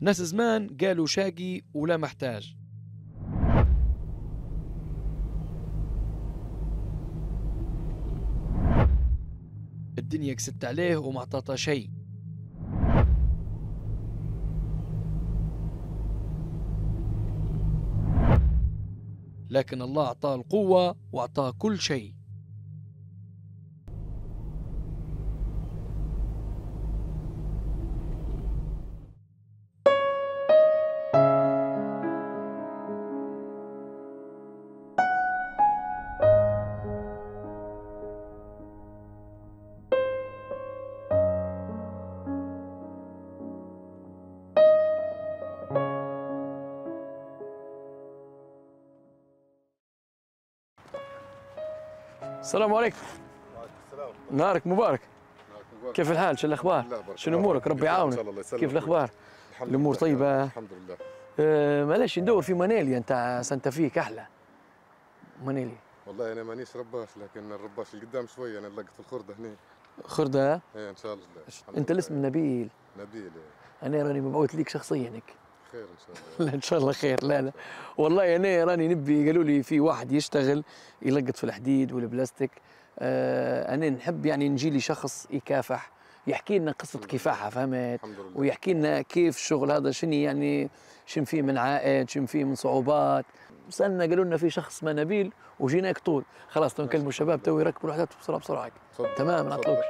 ناس زمان قالوا شاقي ولا محتاج. الدنيا كست عليه وما عطاته شيء. لكن الله أعطاه القوة وأعطاه كل شيء. السلام عليكم. وعليكم السلام. نهارك مبارك. كيف الحال؟ شو الاخبار؟ شنو امورك؟ ربي يعاونك. كيف الاخبار؟ الامور طيبه؟ الحمد لله. معلش ندور في مانيليا نتاع سانتا في كحله. مانيليا. والله انا مانيش رباش، لكن الرباش اللي قدام شويه انا لقيت في الخرده هنا. خردة؟ ايه ان شاء الله. انت الاسم نبيل. نبيل. انا راني مبعوث ليك شخصيا هيك. خير ان شاء الله. لا ان شاء الله خير. لا والله انا راني نبي، قالوا لي في واحد يشتغل يلقط في الحديد والبلاستيك. انا نحب يعني نجي لي شخص يكافح، يحكي لنا قصه كفاحها، فهمت؟ ويحكي لنا كيف الشغل هذا، شنو يعني، شنو فيه من عائد، شنو فيه من صعوبات. سالنا قالوا لنا في شخص اسمه نبيل وجيناك طول. خلاص نكلموا الشباب تو يركبوا الوحدات بسرعه. تمام ما نعطلوكش.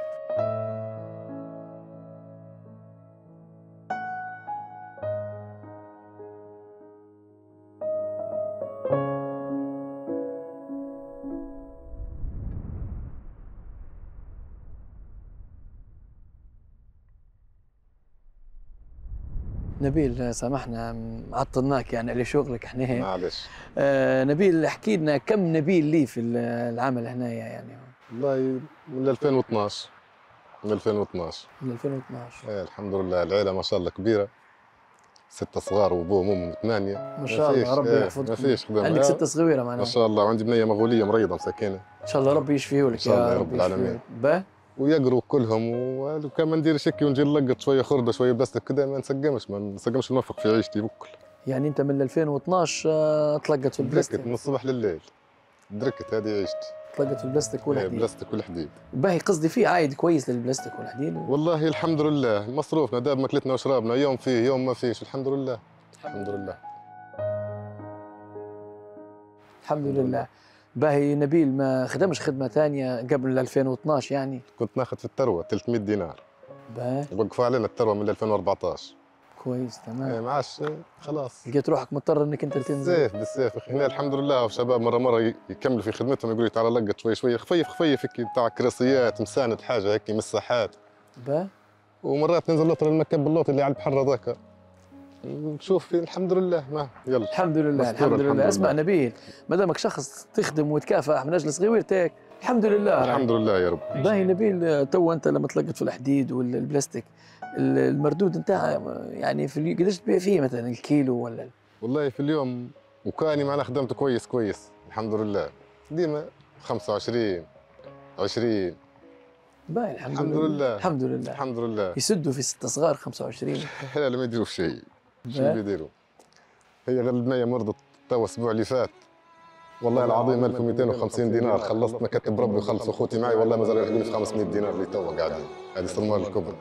نبيل سامحنا عطلناك يعني على شغلك احنا. معلش. نبيل احكي لنا كم نبيل لي في العمل هنايا يعني؟ والله من 2012. من 2012. من 2012. ايه الحمد لله، العيله ما شاء الله كبيره، 6 صغار وابوهم وامهم 8. ما شاء الله ربي يحفظكم. ما فيش خدمه. عندك 6 صغيره معناها؟ ما شاء الله، وعندي بنيه مغوليه مريضه مسكينه. ان شاء الله ربي يشفيه لك ان شاء الله يا رب العالمين. ويقروا كلهم، وكان ما ندير شكي ونجي نلقط شويه خرده شويه بلاستيك كذا، ما نسقمش نوفق في عيشتي بكل. يعني انت من 2012 تلقط في البلاستيك؟ من الصبح لليل دركت، هذه عيشتي. تلقط في البلاستيك والحديد؟ البلاستيك والحديد. باهي قصدي في عايد كويس للبلاستيك والحديد؟ والله الحمد لله، مصروفنا داب ماكلتنا وشرابنا، يوم فيه يوم ما فيش، الحمد لله. الحمد لله. الحمد لله. باهي نبيل ما خدمش خدمه ثانيه قبل 2012 يعني؟ كنت ناخذ في الثروه 300 دينار. باهي. وقفوا علينا الثروه من 2014. كويس تمام. ايه معاش خلاص. لقيت روحك مضطر انك انت تنزل؟ بالسيف هنا الحمد لله، وشباب مره يكملوا في خدمتهم، يقولوا تعال لقط شوي خفيف هيك بتاع كراسيات، مساند حاجه هيك مساحات. ومرات ننزل نطر المكب اللوط اللي على البحر هذاك، نشوف الحمد لله. ما يلا الحمد لله. الحمد لله. اسمع نبيل، ما دامك شخص تخدم وتكافح من اجل صغيرتك، الحمد لله. الحمد لله يا رب. باهي نبيل، تو انت لما تلقط في الحديد والبلاستيك، المردود نتاعها يعني في قديش تبيع فيه مثلا الكيلو ولا؟ والله في اليوم وكاني معنا خدمته كويس الحمد لله، ديما 25 20. باهي الحمد لله. الحمد لله. الحمد لله. يسدوا في 6 صغار 25؟ لا ما يديروا شيء. شو بيديروا؟ هي غير البنيه مرضت تو الاسبوع اللي فات، والله العظيم 1250 دينار خلصت مكاتب ربي وخلصوا اخوتي معي، والله ما زالوا يحكوا في 500 دينار اللي تو قاعدين. هذه صرمال الكبرى.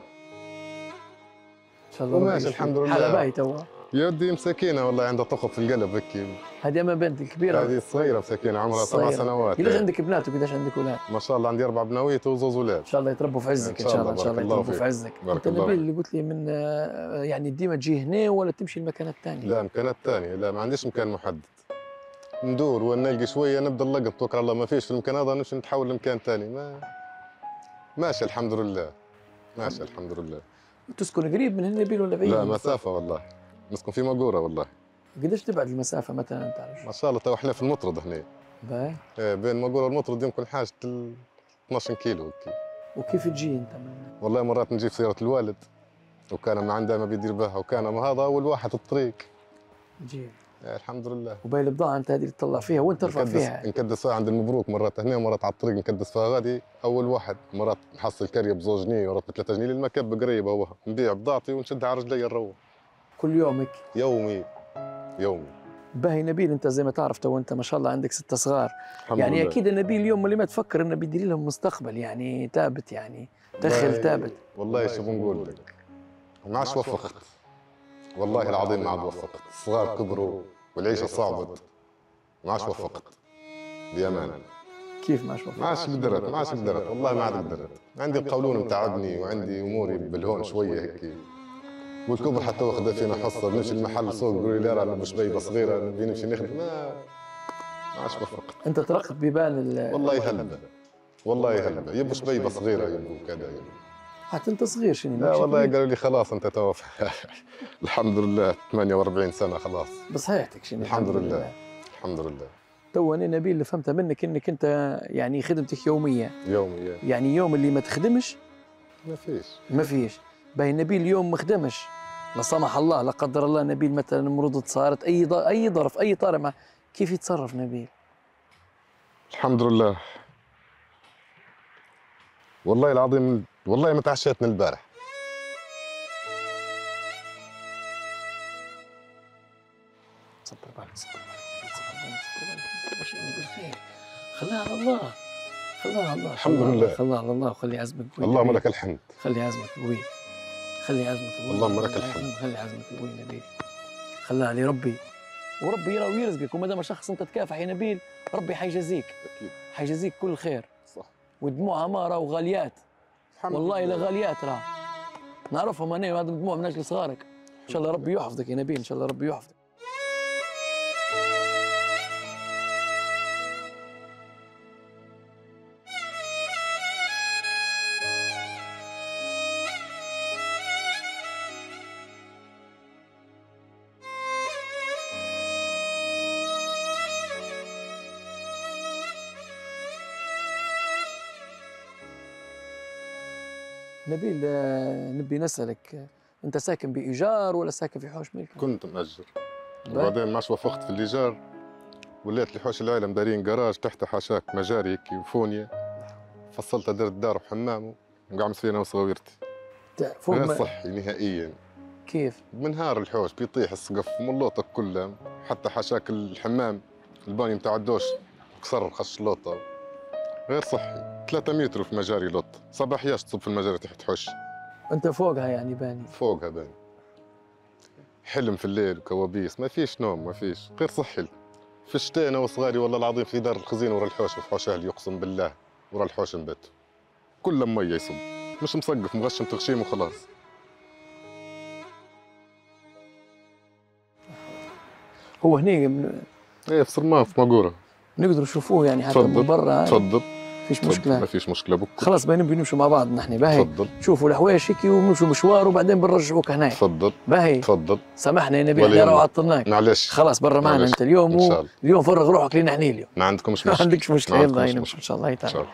ان شاء الله وماشي الحمد لله. حالة باهي تو؟ يا ودي مساكينه والله، عندها تقف في القلب هيك. هذه اما بنت الكبيره؟ هذه الصغيره مساكينه عمرها 7 سنوات. قديش عندك بنات وقديش عندك اولاد؟ ما شاء الله عندي 4 بنويت وزوج اولاد. ان شاء الله يتربوا في عزك. ان شاء الله يتربوا في عزك. انت نبيل اللي قلت لي من يعني ديما تجي هنا ولا تمشي المكانات الثانيه؟ لا مكانات ثانيه، لا ما عنديش مكان محدد، ندور ونلقي شويه نبدا نلقط، توكل على الله. ما فيش في المكان هذا نمشي نتحول لمكان ثاني. ما ماشي الحمد لله. ماشي الحمد لله. تسكن قريب من نبيل ولا بعيد؟ لا مسافه والله، نسكن في مقوره والله. قديش تبعد المسافه مثلا انت؟ ما شاء الله تو احنا في المطرد هنا. باهي. ايه بين مقوره والمطرد يمكن حاجه 12 كيلو هيك. وكيف تجي انت؟ والله مرات نجي في سياره الوالد، وكان ما عنده ما بيدير بها، وكان ما هذا اول واحد في الطريق. جي. الحمد لله. وباقي البضاعه انت هذه اللي تطلع فيها وين ترفع فيها؟ نكدس فيها عند المبروك، مرات هنا مرات على الطريق نكدس فيها غادي اول واحد، مرات نحصل كريه ب2 جنيه ورات ب3 جنيه للمكب قريب، هو نبيع بضاعتي ونشدها على رجلي نروح. كل يوم هيك؟ يومي يومي. باهي نبيل، انت زي ما تعرف تو انت ما شاء الله عندك 6 صغار، يعني لله. اكيد نبيل اليوم اللي ما تفكر انه بيدير لهم مستقبل يعني ثابت، يعني دخل ثابت. والله شو بنقول لك، ما عادش وفقت، والله العظيم ما عاد وفقت. الصغار كبروا والعيشه صعبت، ما عادش وفقت بامانه. كيف ما عادش وفقت؟ ما عادش قدرت، ما عادش قدرت، والله ما عاد قدرت. عندي القولون متعبني وعندي اموري بالهون شويه هيك، والكبر حتى واخذ فينا حصه. نمشي المحل سوق يقول لي لا نبي شبيبه صغيره نبي نمشي نخدم، ما عادش وفقت. انت ترقب بيبان والله هلبة، والله هلبة، يبوا شبيبه صغيره يبوا كذا يبوا. حتى انت صغير شنو؟ لا والله قالوا لي خلاص انت توفى. الحمد لله 48 سنه خلاص. بصحيحتك شنو؟ الحمد لله الحمد لله. تو انا نبيل اللي فهمتها منك انك انت يعني خدمتك يوميه. يوميا. يعني يوم اللي ما تخدمش ما فيش. باهي نبيل اليوم ما خدمش، لا سمح الله لا قدر الله نبيل مثلا مرض صارت اي ظرف اي طارئ معه، كيف يتصرف نبيل؟ الحمد لله. والله العظيم والله ما تعشيت من البارح. صبر بالك صبر بالك باش يعني بالخير، خليها على الله، خليها على الله. الحمد لله. خليها على الله وخلي عزمك قوي. اللهم لك الحمد. خلي عزمك قوي، خلي عزمك قوي. اللهم لك الحمد. خلي عزمك قوي نبيل، خليها لربي وربي يرى ويرزقك، وما دام شخص انت تكافح يا نبيل ربي حيجازيك. اكيد حيجازيك كل خير. صح. ودموع اماره وغاليات والله لا غاليات راه نعرفهم انا، وهذا دموع من اجل صغارك. ان شاء الله ربي يحفظك يا نبيل، ان شاء الله ربي يحفظك. نبيل نبي نسألك، أنت ساكن بإيجار ولا ساكن في حوش ملك؟ كنت مأجر وبعدين ما عادش وفقت في الإيجار، وليت لحوش العائلة مدارين جراج تحت حاشاك مجاري هيك وفونيا، فصلت درت دار وحمام وقعمت فيها أنا وصغيرتي. غير صحي نهائيا. كيف؟ منهار الحوش بيطيح السقف ملوطك كلها، حتى حاشاك الحمام الباني متاع الدوش كسر خش لوطة. غير صحي. 3 متر في مجاري لوط، صباحياش تصب في المجاري تحت حوش. أنت فوقها يعني باني؟ فوقها باني. حلم في الليل وكوابيس، ما فيش نوم ما فيش، غير صحي. في الشتاء انا وصغاري والله العظيم في دار الخزين ورا الحوش في حوش اهلي، اقسم بالله ورا الحوش نبات. كل مية يصب، مش مسقف مغشم تغشيم وخلاص. هو هنا ايه في صرمان في ماقورة. نقدر نشوفوه يعني حتى من برا؟ تفضل. فيش مشكلة. ما فيش مشكلة بك. خلاص باهي نبي نمشوا مع بعض نحن. باهي تفضل. نشوفوا الحوايج هيك ونمشوا مشوار وبعدين بنرجعوك هنا. تفضل. باهي تفضل. سامحنا يا نبيل احنا عطلناك. معلش. خلاص برا معنا انت اليوم اليوم فرغ روحك لنا احنا اليوم. ما عندكمش مشكلة. ما عندكش مشكلة. يلا ان شاء الله تعالى.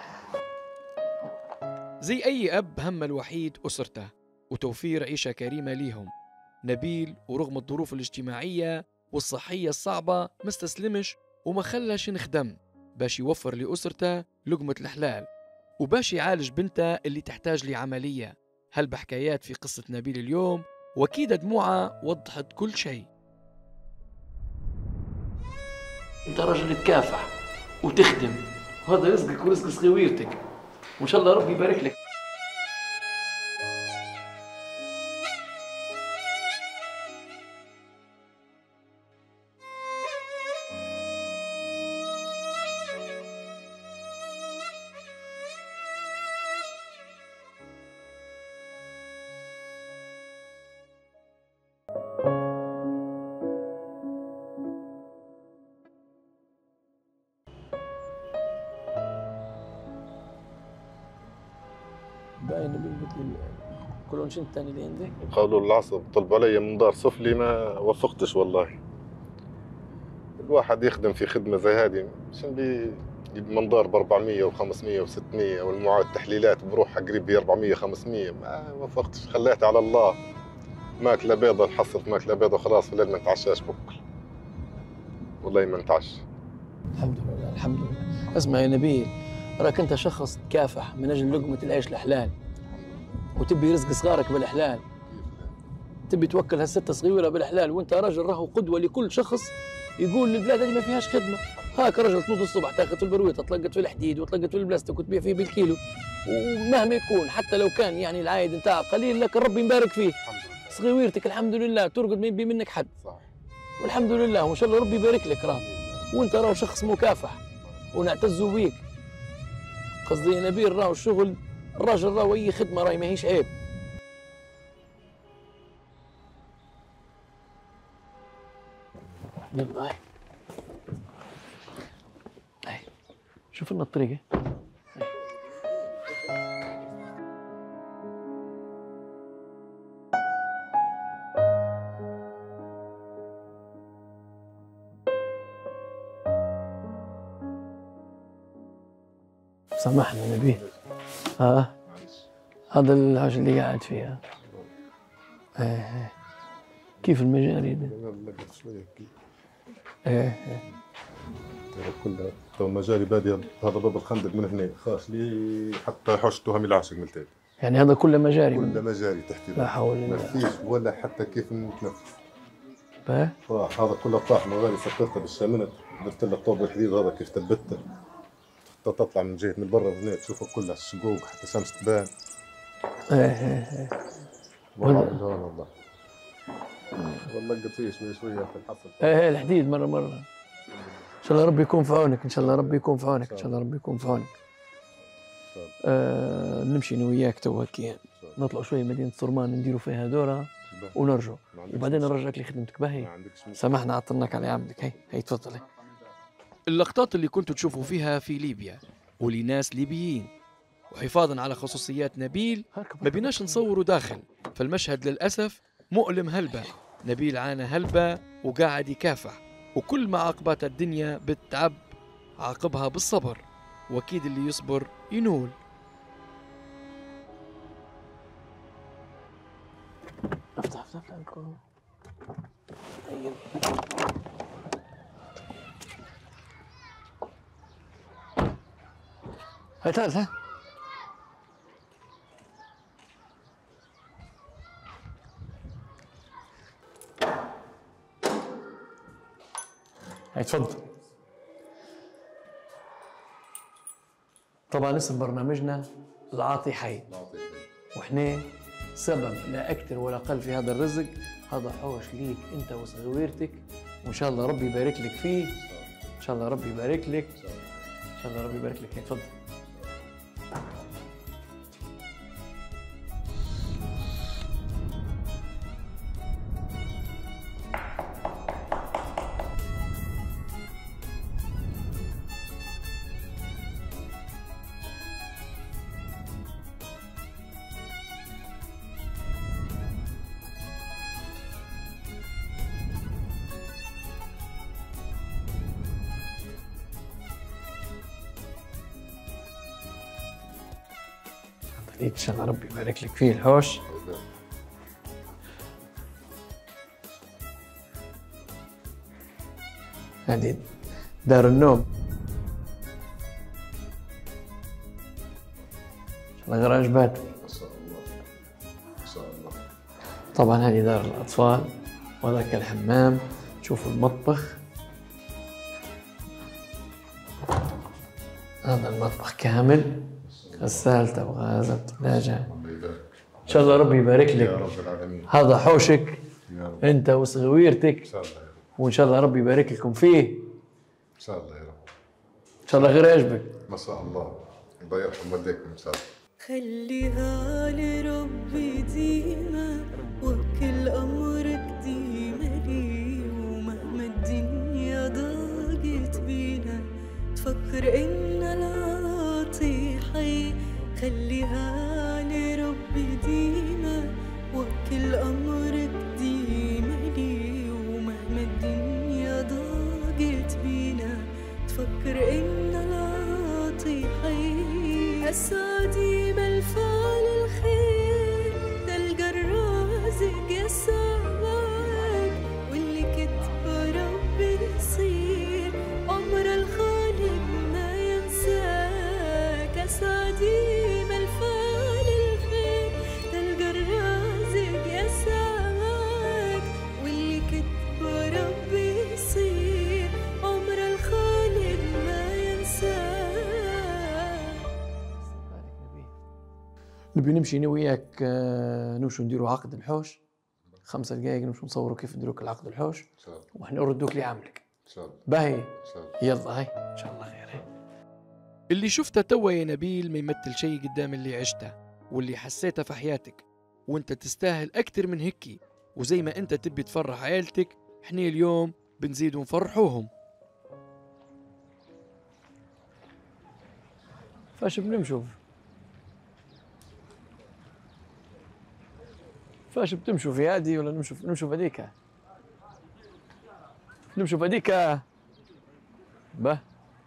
زي أي أب هم الوحيد أسرته وتوفير عيشة كريمة ليهم، نبيل ورغم الظروف الاجتماعية والصحية الصعبة ما استسلمش وما خلاش نخدم باش يوفر لأسرته لقمة الحلال وباش يعالج بنته اللي تحتاج لعملية. هالبحكايات في قصة نبيل اليوم، وأكيد دموعه وضحت كل شيء. انت راجل تكافح وتخدم وهذا رزقك ورزق صغيرتك، وان شاء الله ربي يبارك لك. باين مثل كلون شنو الثاني اللي عندك؟ قالوا العصب طلبوا علي منظار سفلي ما وفقتش والله. الواحد يخدم في خدمة زي هذه شنو يجيب منظار ب 400 و500 و600 والمعاد تحليلات بروحها قريب ب 400 500 ما وفقتش. خليت على الله. ماكلة بيضة نحصل في ماكلة بيضة وخلاص في الليل ما نتعشاش بكل. والله ما نتعشى. الحمد لله الحمد لله. اسمع يا نبيل، راك انت شخص تكافح من اجل لقمة العيش الحلال وتبي رزق صغارك بالحلال، تبي توكل هالستة صغيرة بالحلال وانت راجل راهو قدوة لكل شخص يقول البلاد هذه ما فيهاش خدمة. هاك رجل تنوض الصبح تاخذ في البرويطة تلقط في الحديد وتلقط في البلاستيك وتبيع فيه بالكيلو، ومهما يكون حتى لو كان يعني العائد نتاعه قليل لكن ربي مبارك فيه. صغيرتك الحمد لله ترقد ما يبي منك حد. صح. والحمد لله وان شاء الله ربي يبارك لك راه. وانت راهو شخص مكافح ونعتزوا بيك. قصدي يا نبيل راهو الشغل الراجل راهو اي خدمة راهي ماهيش عيب. يلا هاي شوف لنا الطريقة. سامحني نبيل. هذا الحاجة اللي قاعد فيها. كيف المجاري ده؟ كلها تو المجاري بادية هذا باب الخندق من هنا خاص لي حتى حوشته هم العاشق من التالي. يعني هذا كله مجاري؟ كله مجاري تحت. لا حول الله. ما فيش ولا حتى كيف نتنفس. طاح هذا كله طاح مغاري سكرته بالشامنت درت له الطوب والحديد هذا كيف ثبته تطلع من جهه من برا هنا تشوفه كلها الشقوق حتى الشمس تبان. والله والله قد فيه شويه في الحصل. الحديد مره ان شاء الله ربي يكون في عونك. ان شاء الله ربي يكون في عونك. ان شاء الله ربي يكون في عونك. نمشي انا وياك تو هكي نطلعوا شويه مدينه صرمان نديروا فيها دوره ونرجعوا وبعدين نرجعك لخدمتك. باهي سامحنا عطلناك على عملك. هي تفضل. اللقطات اللي كنتوا تشوفوا فيها في ليبيا ولناس ليبيين وحفاظا على خصوصيات نبيل ما بيناش نصوروا داخل، فالمشهد للأسف مؤلم هلبة. نبيل عانى هلبة وقاعد يكافح، وكل ما عقبات الدنيا بالتعب عاقبها بالصبر، واكيد اللي يصبر ينول. افتح هاي تعال ها. هاي تفضل. طبعا اسم برنامجنا العاطي حي، واحنا سبب لا اكثر ولا اقل في هذا الرزق. هذا حوش ليك انت وصغيرتك، وان شاء الله ربي يبارك لك فيه. ان شاء الله ربي يبارك لك. ان شاء الله ربي يبارك لك. هاي تفضل. ان شاء الله ربي يبارك لك فيه الحوش. هذه دار النوم. الله غير عجباتك. ما شاء الله ما شاء الله. طبعا هذه دار الاطفال وهذاك الحمام. شوفوا المطبخ. هذا المطبخ كامل، غسالته وغازة وثلاجة. ان شاء الله ربي يبارك لك. يا رب العالمين. هذا حوشك يا رب. انت وصغيرتك. ان شاء الله يا رب. وان شاء الله ربي يبارك لكم فيه. ان شاء الله يا رب. ان شاء الله غير يعجبك. ما شاء الله. الله يرحم والديكم ان شاء الله. خليها لربي ديما وكل امرك ديما لي، ومهما الدنيا ضاقت بينا تفكر ان العاطي حي. خليها لربي ديما وكل امرك ديما لي، ومهما الدنيا ضاقت بينا تفكر ان العاطي حي. أسعدي بالفعل الخير تلقى الرازق يسعدك، واللي كتب ربي يصير عمر الخالق ما ينساك. أسعدي بالفعل الخير تلقى الرازق يسعدك، نبي نمشي انا وياك نمشوا نديروا عقد الحوش 5 دقائق، نمشوا نصوروا كيف نديروا العقد الحوش ان شاء الله. وإحنا نردوك لعملك ان شاء الله. باهي ان شاء الله. يلا هاي ان شاء الله خير. هاي اللي شفته توا يا نبيل ما يمثل شيء قدام اللي عشته واللي حسيته في حياتك، وانت تستاهل أكتر من هيك. وزي ما انت تبي تفرح عيلتك، احنا اليوم بنزيد ونفرحوهم. فاش بنمشوا؟ فاش بتمشوا في هادي ولا نمشوا في هذيك؟ نمشوا في هذيك. به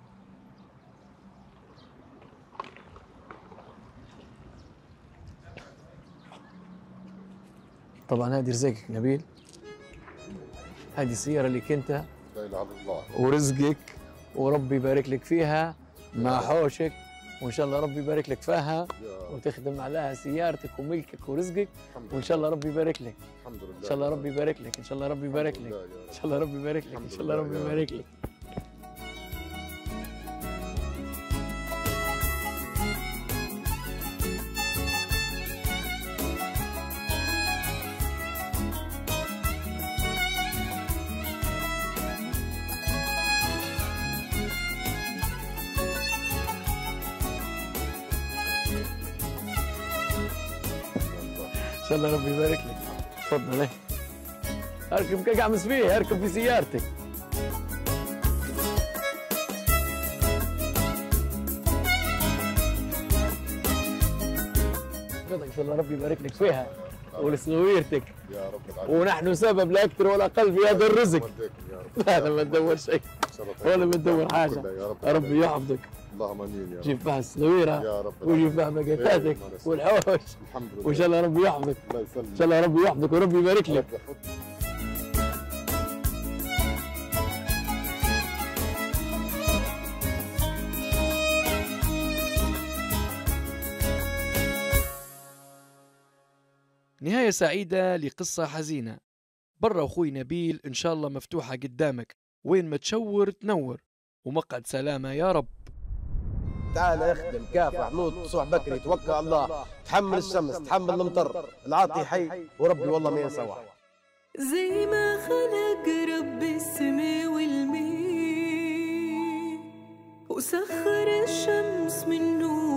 طبعا هذه رزقك نبيل، هذه السيارة اللي كنت لا اله الا الله. ورزقك، وربي يبارك لك فيها مع حوشك، وان شاء الله ربي يبارك لك فيها وتخدم عليها سيارتك وملكك ورزقك، وان شاء الله ربي يبارك لك. الحمد لله. ان شاء الله ربي يبارك لك، ان شاء الله ربي يبارك لك، ان شاء الله ربي يبارك لك، ان شاء الله ربي يبارك لك. ان شاء الله ربي يبارك لك. تفضل ايه اركب كقعمس فيه، اركب في سيارتك. ان شاء الله ربي يبارك لك فيها ولصغيرتك، يا رب العالمين. ونحن سبب لا اكثر ولا اقل في هذا الرزق. لا انا ما ندور شيء ولا ما ندور حاجه. ربي يحفظك. اللهم امين يا رب. جيب فيها الصغيره يا رب وجيب فيها بقيتاتك والحوش، الحمد لله. وان شاء الله ربي يحفظك. الله يسلمك. ان شاء الله ربي يحفظك وربي يبارك لك. نهاية سعيدة لقصة حزينة. برا أخوي نبيل إن شاء الله مفتوحة قدامك، وين ما تشور تنور، ومقعد سلامة يا رب. تعال اخدم كافح نوض صبح بكري توكل على الله، تحمل الشمس تحمل المطر، العاطي حي وربي والله ما ينسى واحد. زي ما خلق ربي السما والماء وسخر الشمس من نور